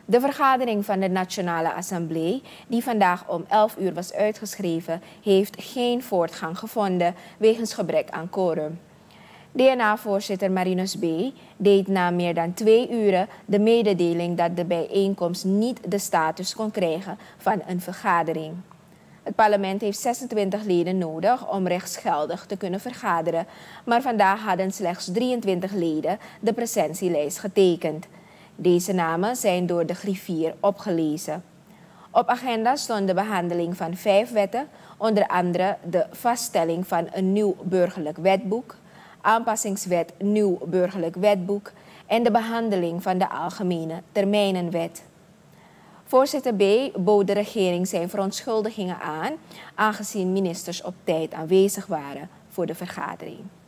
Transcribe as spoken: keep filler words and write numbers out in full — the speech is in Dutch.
De vergadering van de Nationale Assemblée, die vandaag om elf uur was uitgeschreven, heeft geen voortgang gevonden wegens gebrek aan quorum. D N A-voorzitter Marinus B. deed na meer dan twee uren de mededeling dat de bijeenkomst niet de status kon krijgen van een vergadering. Het parlement heeft zesentwintig leden nodig om rechtsgeldig te kunnen vergaderen, maar vandaag hadden slechts drieëntwintig leden de presentielijst getekend. Deze namen zijn door de griffier opgelezen. Op agenda stond de behandeling van vijf wetten, onder andere de vaststelling van een nieuw burgerlijk wetboek, aanpassingswet nieuw burgerlijk wetboek en de behandeling van de algemene termijnenwet. Voorzitter B. bood de regering zijn verontschuldigingen aan, aangezien ministers op tijd aanwezig waren voor de vergadering.